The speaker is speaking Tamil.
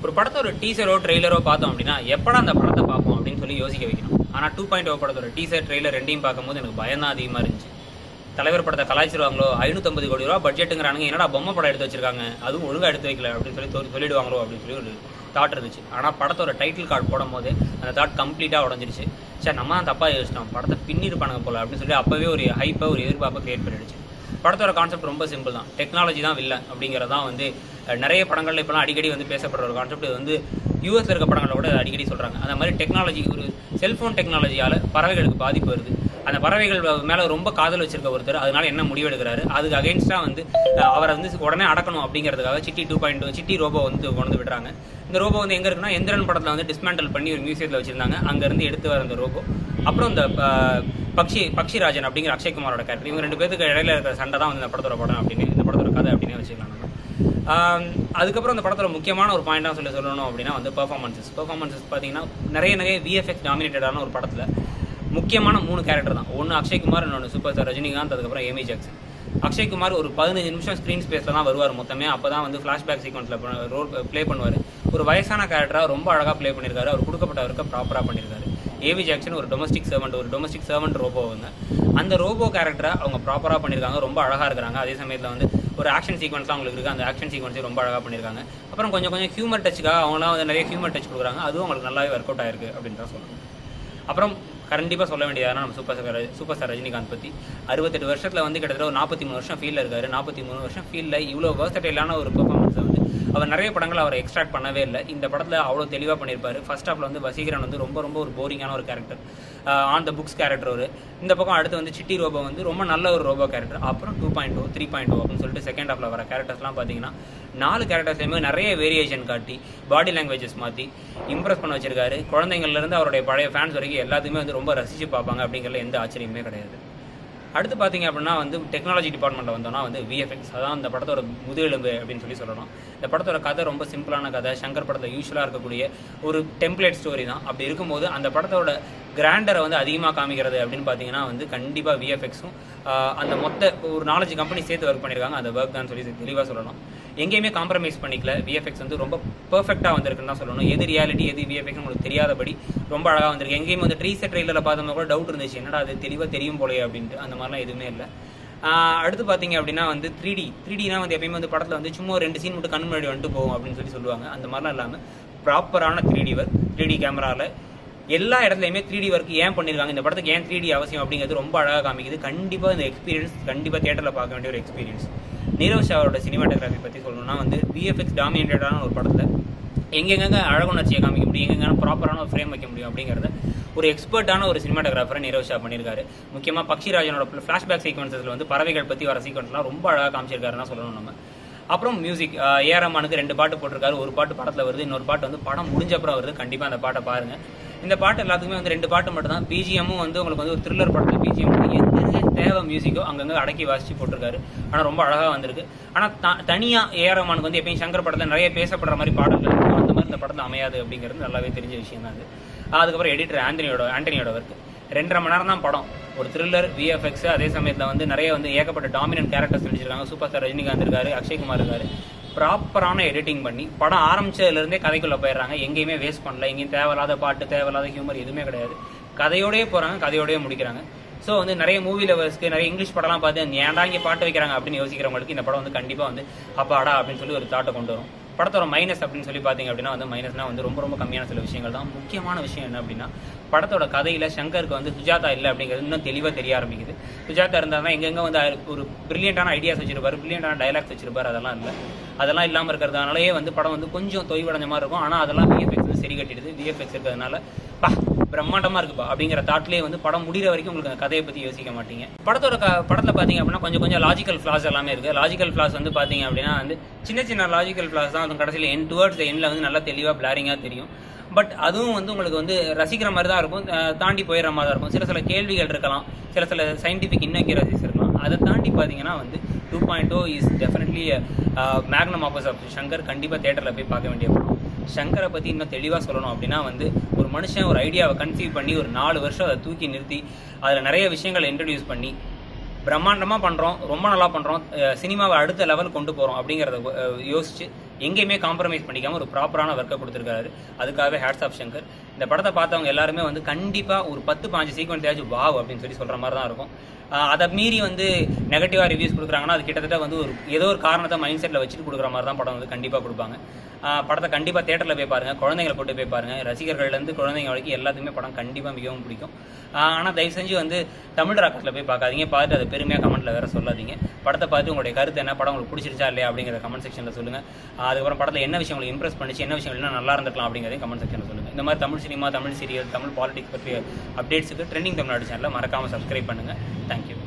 ஒரு படத்தை ஒரு டீசரோ ட்ரெய்லரோ பார்த்தோம் அப்படின்னா எப்படா அந்த படத்தை பார்ப்போம் அப்படின்னு சொல்லி யோசிக்க வைக்கணும். ஆனால் 2.0 படத்தோட டீசர் ட்ரெய்லர் ரெண்டையும் பார்க்கும்போது எனக்கு பயம் தான் அதிகமாக இருந்துச்சு. தலைவர் படத்தை கலாய்ச்சிருவாங்களோ, 550 கோடி ரூபா பட்ஜெட்டுங்கிறானுங்க, என்னடா பொம்மை படம் எடுத்து வச்சிருக்காங்க, அதுவும் ஒழுங்காக எடுத்து வைக்கல அப்படின்னு சொல்லி சொல்லிடுவாங்களோ அப்படின்னு சொல்லி ஒரு தாட் இருந்துச்சு. ஆனால் படத்தோட டைட்டில் கார்டு போடும் போது அந்த தாட் கம்ப்ளீட்டாக உடஞ்சிருச்சு. சரி, நம்ம தான் தப்பாக யோசிச்சிட்டோம், படத்தை பின்னிருப்பானுங்க போல அப்படின்னு சொல்லி அப்போவே ஒரு ஹைப்பை ஒரு எதிர்பார்ப்பை கிரியேட் பண்ணிடுச்சு. படத்தோட கான்செப்ட் ரொம்ப சிம்பிள் தான். டெக்னாலஜி தான் வில்லை அப்படிங்கிறதான் வந்து நிறைய படங்கள்ல இப்போலாம் அடிக்கடி வந்து பேசப்படுற ஒரு கான்செப்ட். இது வந்து யூஎஸ்ல இருக்க படங்களை கூட அடிக்கடி சொல்கிறாங்க. அந்த மாதிரி டெக்னாலஜி, ஒரு செல்ஃபோன் டெக்னாலஜியால் பறவைகளுக்கு பாதிப்பு வருது. அந்த பறவைகள் மேலே ரொம்ப காதல் வச்சிருக்க ஒருத்தர் அதனால என்ன முடிவு எடுக்கிறாரு, அதுக்கு அகெயின்ஸ்டாக வந்து அவரை வந்து உடனே அடக்கணும் அப்படிங்கிறதுக்காக சிட்டி 2.2 சிட்டி ரோபோ வந்து கொண்டு விடுறாங்க. இந்த ரோபோ வந்து எங்கே இருக்குன்னா, எந்திரன் படத்தில் வந்து டிஸ்மேண்டல் பண்ணி ஒரு மியூசியத்தில் வச்சிருந்தாங்க. அங்கேருந்து எடுத்து வர அந்த ரோபோ. அப்புறம் இந்த பக்ஷிராஜன் அப்படிங்கிற அக்ஷய்குமாரோட கேரக்டர், இவங்க ரெண்டு பேருக்கு இடையில இருக்கிற சண்டை தான் வந்து இந்த படத்தோட படம் அப்படின்னு, இந்த படத்தோட கதை அப்படின்னு வச்சுக்கலாம் நம்ம. அதுக்கப்புறம் இந்த படத்தோட முக்கியமான ஒரு பாயிண்டாக சொல்லணும் அப்படின்னா வந்து பெர்ஃபார்மன்ஸஸ் பார்த்தீங்கன்னா நிறைய விஎஃப்எக்ஸ் டாமினேட்டடான ஒரு படத்தில் முக்கியமான 3 கேரக்டர் தான். ஒன்று அக்ஷய்குமார், இன்னொன்று சூப்பர் ஸ்டார் ரஜினிகாந்த், அதுக்கப்புறம் ஏமி ஜாக்சன். அக்ஷய்குமார் ஒரு 15 நிமிஷம் ஸ்க்ரீன் ஸ்பேஸில் தான் வருவார் மொத்தமே. அப்போ தான் வந்து ஃப்ளாஷ்பேக் சீக்வன்ஸில் ரோல் ப்ளே பண்ணுவார். ஒரு வயசான கேரக்டராக ரொம்ப அழகாக ப்ளே பண்ணியிருக்காரு. அவர் கொடுக்கப்பட்டவருக்கு ப்ராப்பராக பண்ணியிருக்காரு. ஏவி ஜாக்சன் ஒரு டொமஸ்டிக் சர்வெண்ட் ரோபோ. அந்த ரோபோ கேரக்டரை அவங்க ப்ராப்பராக பண்ணியிருக்காங்க, ரொம்ப அழகாக இருக்கிறாங்க. அதே சமயத்தில் வந்து ஒரு ஆக்ஷன் சீக்வன்ஸ்லாம் அவங்களுக்கு இருக்குது, அந்த ஆக்ஷன் சீக்வன்ஸே ரொம்ப அழகாக பண்ணியிருக்காங்க. அப்புறம் கொஞ்சம் ஹியூமர் டச்சுக்காக அவங்களாம் வந்து நிறைய ஹியூமர் டச் கொடுக்குறாங்க, அதுவும் அவங்களுக்கு நல்லாவே ஒர்க் அவுட் ஆயிருக்கு அப்படின்னு தான் சொல்லணும். அப்புறம் கண்டிப்பாக சொல்ல வேண்டியதுனா நம்ம சூப்பர் ஸ்டார் ரஜினிகாந்த் பற்றி. 68 வருஷத்தில் வந்து கிட்டத்தட்ட ஒரு 43 வருஷம் ஃபீல்டில் இருக்காரு. 43 வருஷம் ஃபீல்டில் இவ்வளோ வெர்சடைலான ஒரு பெர்ஃபார்மன்ஸை வந்து அவர் நிறைய படங்கள் அவரை எக்ஸ்ட்ராக்ட் பண்ணவே இல்லை. இந்த படத்தில் அவ்வளோ தெளிவாக பண்ணியிருப்பார். ஃபர்ஸ்ட் ஹாஃபில் வந்து வசீகரன் வந்து ரொம்ப ஒரு போரிங்கான ஒரு character, on the books character ஒரு. இந்த பக்கம் அடுத்து வந்து சிட்டி ரோபோ வந்து ரொம்ப நல்ல ஒரு ரோபோ கேரக்டர். அப்புறம் 2.0 3.0 அப்படின்னு சொல்லிட்டு செகண்ட் ஹாஃபில் வர கேரக்டர்ஸ்லாம் பார்த்தீங்கன்னா 4 கேரக்டர்ஸ்லையுமே நிறைய வேரியேஷன் காட்டி பாடி லாங்குவேஜஸ் மாற்றி இம்ப்ரெஸ் பண்ண வச்சிருக்காரு. குழந்தைங்கள்லேருந்து அவருடைய பழைய ஃபேன்ஸ் வரைக்கும் எல்லாத்தையுமே வந்து ரொம்ப ரசித்து பார்ப்பாங்க அப்படிங்கிறதுல எந்த ஆச்சரியமே கிடையாது. அடுத்து பார்த்தீங்க அப்படின்னா வந்து டெக்னாலஜி டிபார்ட்மெண்ட்டில் வந்தோம்னா வந்து விஎஃப்எக்ஸ், அதான் இந்த படத்தோட முதுகெலும்பு அப்படின்னு சொல்லணும். இந்த படத்தோட கதை ரொம்ப சிம்பிளான கதை. சங்கர் படத்தில் யூஸ்வலாக இருக்கக்கூடிய ஒரு டெம்ப்ளேட் ஸ்டோரி தான். அப்படி இருக்கும்போது அந்த படத்தோட கிராண்டரை வந்து அதிகமாக காமிக்கிறது அப்படின்னு பார்த்தீங்கன்னா வந்து கண்டிப்பாக விஎஃப்எக்ஸும் அந்த மொத்த ஒரு 4-5 கம்பெனி சேர்த்து ஒர்க் பண்ணியிருக்காங்க. அந்த ஒர்க் தான் சொல்லி தெளிவாக சொல்லணும். எங்கேயுமே காம்ப்ரமைஸ் பண்ணிக்கல. விஎஃப்எக்ஸ் வந்து ரொம்ப பெர்ஃபெக்டாக வந்திருக்குன்னு தான் சொல்லணும். எது ரியாலிட்டி எது விஎஃப்எக்ஸ் உங்களுக்கு தெரியாதபடி ரொம்ப அழகாக வந்திருக்கு. எங்கேயுமே வந்து ட்ரெய்லரில் பார்த்தோம்னா கூட டவுட் இருந்துச்சு, என்னடா அது தெளிவாக தெரியும் போலே அப்படின்ட்டு. அந்த மாதிரிலாம் எதுவுமே இல்லை. அடுத்து பார்த்தீங்க அப்படின்னா வந்து 3Dனா வந்து எப்பயுமே வந்து படத்தில் வந்து சும்மா 2 சீன் மட்டும் கண் முன்னாடி வந்துட்டு போகும் அப்படின்னு சொல்லுவாங்க. அந்த மாதிரிலாம் இல்லாமல் ப்ராப்பரான 3D ஒர்க், 3D கேமராவில் எல்லா இடத்துலையுமே 3D ஒர்க் ஏன் பண்ணியிருக்காங்க, இந்த படத்துக்கு ஏன் 3D அவசியம் அப்படிங்கிறது ரொம்ப அழகாக காமிக்குது. கண்டிப்பாக இந்த எக்ஸ்பீரியன்ஸ் கண்டிப்பாக தியேட்டரில் பார்க்க வேண்டிய ஒரு எக்ஸ்பீரியன்ஸ். நீரவ் ஷாவோட சினிமாட்டோகிராஃபி பற்றி சொல்லணும்னா வந்து விஎஃப்எக்ஸ் டாமினேட்டடான ஒரு படத்தில் எங்கெங்க அழகுணர்ச்சியை காமிக்க முடியும், எங்கெங்க ப்ராப்பரான ஒரு ஃப்ரேம் வைக்க முடியும் அப்படிங்கிறத ஒரு எக்ஸ்பர்ட்டான ஒரு சினிமாட்டோகிராஃபரை நீரவ் ஷா பண்ணியிருக்காரு. முக்கியமாக பக்ஷிராஜனோட ஃப்ளாஷ்பேக் சீக்வன்ஸில் வந்து பறவைகள் பற்றி வர சீக்வன்ஸ்லாம் ரொம்ப அழகாக காமிச்சிருக்காருன்னு சொல்லணும் நம்ம. அப்புறம் மியூசிக், ஏஆர் ரஹ்மானுக்கு 2 பாட்டு போட்டிருக்காரு. ஒரு பாட்டு படத்தில் வருது, இன்னொரு பாட்டு வந்து படம் முடிஞ்ச அப்புறம் வருது. கண்டிப்பாக அந்த பாட்டை பாருங்க. இந்த பாட்டு எல்லாத்துக்குமே வந்து 2 பாட்டு மட்டும் தான். பிஜிஎம்மும் வந்து உங்களுக்கு வந்து ஒரு த்ரில்லர் படத்தில் பிஜிஎம் எந்த தேவை மியூசிக்கோ அங்கங்கே அடக்கி வாசிச்சு போட்டிருக்காரு. ஆனால் ரொம்ப அழகாக வந்திருக்கு. ஆனால் தனியாக ஏஆர் ரஹ்மானுக்கு வந்து எப்பயும் சங்கர் படத்தில் நிறைய பேசப்படுற மாதிரி பாடல்கள் இருக்கும், அந்த மாதிரி இந்த படத்தில் அமையாது அப்படிங்கிறது நல்லாவே தெரிஞ்ச விஷயம் தான் அது. அதுக்கப்புறம் எடிட்டர் ஆண்டனியோட ஒர்க். 2.5 மணி நேரம் தான் படம். ஒரு த்ரில்லர், விஎஃப்எக்ஸ், அதே சமயத்தில் வந்து நிறைய வந்து ஏகப்பட்ட டாமினன்ட் கேரக்டர்ஸ் நடிச்சிருக்காங்க. சூப்பர் ஸ்டார் ரஜினிகாந்த் இருக்காரு, அக்ஷய்குமார் இருக்காரு. ப்ராப்பரான எடிட்டிங் பண்ணி படம் ஆரம்பிச்சதுலேருந்தே கதைக்குள்ளே போயிடுறாங்க. எங்கேயுமே வேஸ்ட் பண்ணல. எங்கேயும் தேவையில்லாத பாட்டு, தேவையில்லாத ஹியூமர் எதுவுமே கிடையாது. கதையோடய போகிறாங்க, கதையோடய முடிக்கிறாங்க. ஸோ வந்து நிறைய மூவி லவர்ஸ்க்கு நிறைய இங்கிலீஷ் படம்லாம் பார்த்து ஏன்டா இங்கே பாட்டு வைக்கிறாங்க அப்படின்னு யோசிக்கிறவங்களுக்கு இந்த படம் வந்து கண்டிப்பாக வந்து அப்பாடா அப்படின்னு சொல்லி ஒரு தாட்டை கொண்டு வரும். படத்தோட மைனஸ் அப்படின்னு சொல்லி பார்த்தீங்க அப்படின்னா வந்து மைனஸ்னா வந்து ரொம்ப கம்மியான சில விஷயங்கள் தான். முக்கியமான விஷயம் என்ன அப்படின்னா படத்தோட கதையில் சங்கருக்கு வந்து சுஜாதா இல்லை அப்படிங்கிறது இன்னும் தெளிவாக தெரிய ஆரம்பிக்குது. சுஜாதா இருந்தால் எங்கெங்கே வந்து ஒரு பிரில்லியண்டான ஐடியாஸ் வச்சிருப்பாரு, பிரில்லியண்டான டைலாக்ஸ் வச்சிருப்பாரு. அதெல்லாம் இல்லை. அதெல்லாம் இல்லாமல் இருக்கிறதுனாலயே வந்து படம் வந்து கொஞ்சம் தொய்வடைஞ்ச மாதிரி இருக்கும். ஆனால் அதெல்லாம் விஎஃப்எக்ஸ் வந்து சரி கட்டிடுது. விஎஃப்எக்ஸ் இருக்கிறதுனால பிரம்மாண்டமாக இருக்குப்பா அப்படிங்கிற தாட்லேயே வந்து படம் முடிகிற வரைக்கும் உங்களுக்கு கதையை பற்றி யோசிக்க மாட்டீங்க. படத்தில் பார்த்தீங்க அப்படின்னா கொஞ்சம் லாஜிக்கல் ஃப்ளாஸ் எல்லாமே இருக்குது. லாஜிக்கல் ஃப்ளாஸ் வந்து பார்த்தீங்க அப்படின்னா வந்து சின்ன லாஜிக்கல் ஃப்ளாஸ் தான். அது கடைசியில் டுவர்ட்ஸ் எண்டில் வந்து நல்லா தெளிவாக பிளாரிங்காக தெரியும். பட் அதுவும் வந்து உங்களுக்கு வந்து ரசிக்கிற மாதிரி தான் இருக்கும், தாண்டி போயிடுற மாதிரி தான் இருக்கும். சில கேள்விகள் இருக்கலாம், சில சயின்டிஃபிக் இன்னக்யூரசிஸ் இருக்கலாம். அதை தாண்டி பார்த்தீங்கன்னா வந்து 2.0 is definitely magnum opus of Shankar. கண்டிப்பாக தியேட்டரில் போய் பார்க்க வேண்டிய படம். சங்கரை பற்றி இன்னும் தெளிவாக சொல்லணும் அப்படின்னா வந்து ஒரு மனுஷன் ஒரு ஐடியாவை கன்சீவ் பண்ணி ஒரு 4 வருஷம் அதை தூக்கி நிறுத்தி அதில் நிறைய விஷயங்களை இன்ட்ரடியூஸ் பண்ணி பிரம்மாண்டமாக பண்ணுறோம், ரொம்ப நல்லா பண்ணுறோம், சினிமாவை அடுத்த லெவல் கொண்டு போகிறோம் அப்படிங்கிறத யோசிச்சு எங்கேயுமே காம்ப்ரமைஸ் பண்ணிக்காம ஒரு ப்ராப்பரான ஒர்க்கை கொடுத்துருக்காரு. அதுக்காகவே ஹேட்ஸ் ஆஃப் சங்கர். இந்த படத்தை பார்த்தவங்க எல்லாருமே வந்து கண்டிப்பாக ஒரு 10-15 சீக்வன்ஸ் ஏதாச்சும் வாவ் அப்படின்னு சொல்கிற மாதிரி தான் இருக்கும். அதை மீறி வந்து நெகட்டிவாக ரிவ்யூஸ் கொடுக்குறாங்கன்னா அது கிட்டத்தட்ட வந்து ஏதோ ஒரு காரணத்தை மைண்ட் செட்டில் வச்சுட்டு கொடுக்குற மாதிரி தான் படம் வந்து கண்டிப்பாக கொடுப்பாங்க. படத்தை கண்டிப்பாக தேட்டரில் போய் பாருங்கள், குழந்தைங்களை போட்டு போய் பாருங்கள். ரசிகர்கள்லேருந்து குழந்தைங்க வரைக்கும் எல்லாத்துக்குமே படம் கண்டிப்பாக மிகவும் பிடிக்கும். ஆனால் தயவு செஞ்சு வந்து தமிழ் ராக்கத்தில் போய் பார்க்காதீங்க. பார்த்துட்டு அதை பெருமையாக கமெண்ட்டில் வேறு சொல்லாதீங்க. படத்தை பார்த்து உங்களுடைய கருத்து என்ன, படம் உங்களுக்கு பிடிச்சிருச்சா இல்லையா அப்படிங்கிற கமெண்ட் செக்ஷனில் சொல்லுங்கள். அதுக்கப்புறம் படத்தில் என்ன விஷயம் உங்களுக்கு இம்ப்ரெஸ் பண்ணிச்சு, என்ன விஷயம் இல்லைனா நல்லா இருந்திருக்கலாம் அப்படிங்கிறதையும் கமெண்ட் செக்ஷனில் சொல்லுங்கள். இந்த மாதிரி Tamil cinema, Tamil serial, Tamil politics பற்றிய அப்டேட்ஸுக்கு ட்ரெண்டிங் தமிழ்நாடு சேனலை மறக்காமல் சப்ஸ்கிரைப் பண்ணுங்கள். தேங்க்யூ.